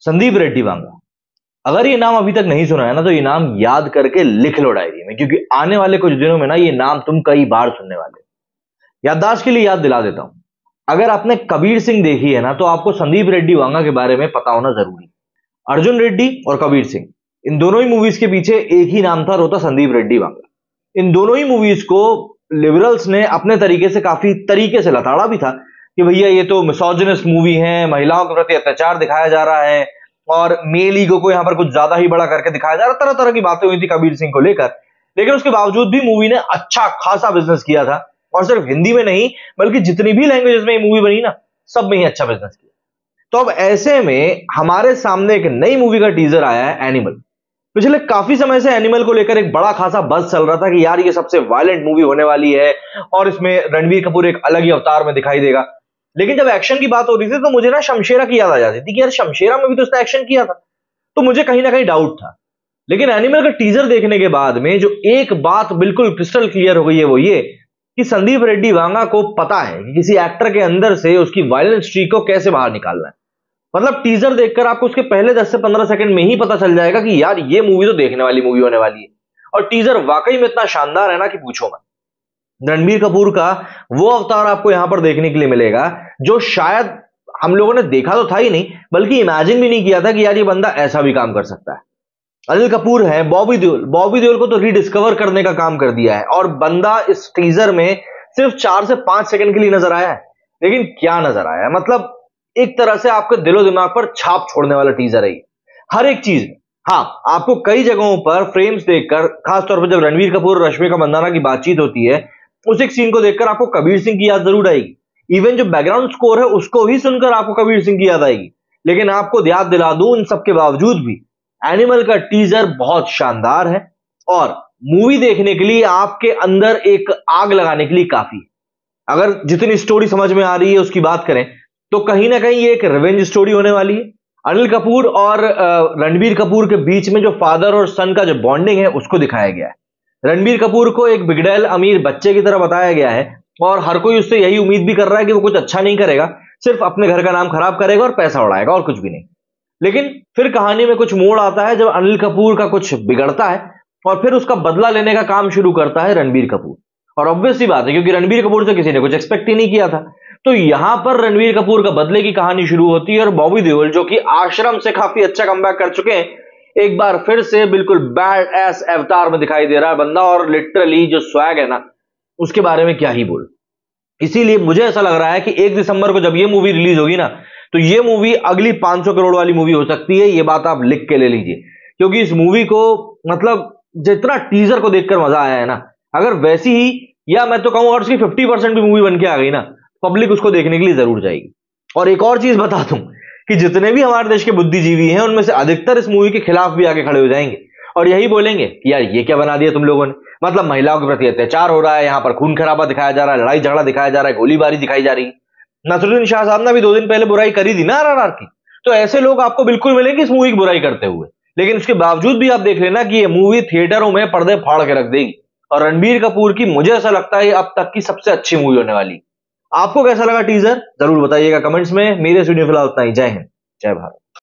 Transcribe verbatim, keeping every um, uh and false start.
संदीप रेड्डी वांगा। अगर ये नाम अभी तक नहीं सुना है ना, तो ये नाम याद करके लिख लो डायरी में, क्योंकि आने वाले कुछ दिनों में ना ये नाम तुम कई बार सुनने वाले। याददाश्त के लिए याद दिला देता हूं, अगर आपने कबीर सिंह देखी है ना, तो आपको संदीप रेड्डी वांगा के बारे में पता होना जरूरी। अर्जुन रेड्डी और कबीर सिंह, इन दोनों ही मूवीज के पीछे एक ही नाम था, रोता संदीप रेड्डी वांगा। इन दोनों ही मूवीज को लिबरल्स ने अपने तरीके से काफी तरीके से लताड़ा भी था कि भैया ये तो मिसोजिनिस्ट मूवी है, महिलाओं के प्रति अत्याचार दिखाया जा रहा है और मेल ईगो को यहां पर कुछ ज्यादा ही बड़ा करके दिखाया जा रहा है। तरह तरह की बातें हुई थी कबीर सिंह को लेकर, लेकिन उसके बावजूद भी मूवी ने अच्छा खासा बिजनेस किया था, और सिर्फ हिंदी में नहीं बल्कि जितनी भी लैंग्वेजेस में ये मूवी बनी ना, सब में ही अच्छा बिजनेस किया। तो अब ऐसे में हमारे सामने एक नई मूवी का टीजर आया है, एनिमल। पिछले काफी समय से एनिमल को लेकर एक बड़ा खासा बज़ चल रहा था कि यार ये सबसे वायलेंट मूवी होने वाली है और इसमें रणबीर कपूर एक अलग ही अवतार में दिखाई देगा। लेकिन जब एक्शन की बात हो रही थी तो मुझे ना शमशेरा की याद आ जाती थी कि यार शमशेरा में भी तो उसने एक्शन किया था, तो मुझे कहीं ना कहीं डाउट था। लेकिन एनिमल का टीजर देखने के बाद में जो एक बात बिल्कुल क्रिस्टल क्लियर हो गई है, वो ये कि संदीप रेड्डी वांगा को पता है कि किसी एक्टर के अंदर से उसकी वायलेंस स्ट्रीक को कैसे बाहर निकालना है। मतलब टीजर देखकर आपको उसके पहले दस से पंद्रह सेकंड में ही पता चल जाएगा कि यार ये मूवी तो देखने वाली मूवी होने वाली है। और टीजर वाकई में इतना शानदार है ना कि पूछो मत। रणबीर कपूर का वो अवतार आपको यहां पर देखने के लिए मिलेगा जो शायद हम लोगों ने देखा तो था ही नहीं, बल्कि इमेजिन भी नहीं किया था कि यार ये बंदा ऐसा भी काम कर सकता है। अनिल कपूर है, बॉबी देओल बॉबी देओल को तो रीडिस्कवर करने का काम कर दिया है, और बंदा इस टीजर में सिर्फ चार से पांच सेकंड के लिए नजर आया है, लेकिन क्या नजर आया है, मतलब एक तरह से आपके दिलो दिमाग पर छाप छोड़ने वाला टीजर है हर एक चीज में। हाँ, आपको कई जगहों पर फ्रेम्स देखकर, खासतौर पर जब रणबीर कपूर और रश्मिका मंदाना की बातचीत होती है, उस एक सीन को देखकर आपको कबीर सिंह की याद जरूर आएगी। इवन जो बैकग्राउंड स्कोर है उसको भी सुनकर आपको कबीर सिंह की याद आएगी। लेकिन आपको याद दिला दूं, इन सबके बावजूद भी एनिमल का टीजर बहुत शानदार है और मूवी देखने के लिए आपके अंदर एक आग लगाने के लिए काफी। अगर जितनी स्टोरी समझ में आ रही है उसकी बात करें तो कहीं ना कहीं ये एक रिवेंज स्टोरी होने वाली है। अनिल कपूर और रणबीर कपूर के बीच में जो फादर और सन का जो बॉन्डिंग है उसको दिखाया गया है। रणबीर कपूर को एक बिगड़ैल अमीर बच्चे की तरह बताया गया है और हर कोई उससे यही उम्मीद भी कर रहा है कि वो कुछ अच्छा नहीं करेगा, सिर्फ अपने घर का नाम खराब करेगा और पैसा उड़ाएगा और कुछ भी नहीं। लेकिन फिर कहानी में कुछ मोड़ आता है जब अनिल कपूर का कुछ बिगड़ता है और फिर उसका बदला लेने का काम शुरू करता है रणबीर कपूर। और ऑब्वियस सी बात है, क्योंकि रणबीर कपूर से किसी ने कुछ एक्सपेक्ट ही नहीं किया था, तो यहां पर रणबीर कपूर का बदले की कहानी शुरू होती है और बॉबी देओल, जो कि आश्रम से काफी अच्छा कमबैक कर चुके हैं, एक बार फिर से बिल्कुल बैड एस अवतार में दिखाई दे रहा है बंदा, और लिटरली जो स्वैग है ना उसके बारे में क्या ही बोल। इसीलिए मुझे ऐसा लग रहा है कि एक दिसंबर को जब ये मूवी रिलीज होगी ना, तो ये मूवी अगली पांच सौ करोड़ वाली मूवी हो सकती है। ये बात आप लिख के ले लीजिए, क्योंकि इस मूवी को मतलब जितना टीजर को देखकर मजा आया है ना, अगर वैसी ही, या मैं तो कहूं अगर उसकी फिफ्टी परसेंट भी मूवी बन के आ गई ना, पब्लिक उसको देखने के लिए जरूर जाएगी। और एक और चीज बता दूं कि जितने भी हमारे देश के बुद्धिजीवी हैं उनमें से अधिकतर इस मूवी के खिलाफ भी आगे खड़े हो जाएंगे और यही बोलेंगे कि यार ये क्या बना दिया तुम लोगों ने, मतलब महिलाओं के प्रति अत्याचार हो रहा है, यहां पर खून खराबा दिखाया जा रहा है, लड़ाई झगड़ा दिखाया जा रहा है, गोलीबारी दिखाई जा रही है। नसरुद्दीन शाह साहब ने भी दो दिन पहले बुराई करी थी ना आरआरआर की, तो ऐसे लोग आपको बिल्कुल मिलेंगे इस मूवी की बुराई करते हुए। लेकिन उसके बावजूद भी आप देख लेना कि ये मूवी थिएटरों में पर्दे फाड़ के रख देगी, और रणबीर कपूर की मुझे ऐसा लगता है अब तक की सबसे अच्छी मूवी होने वाली। आपको कैसा लगा टीजर जरूर बताइएगा कमेंट्स में। मेरे स्टूडियो फिलहाल उतना ही। जय हिंद, जय भारत।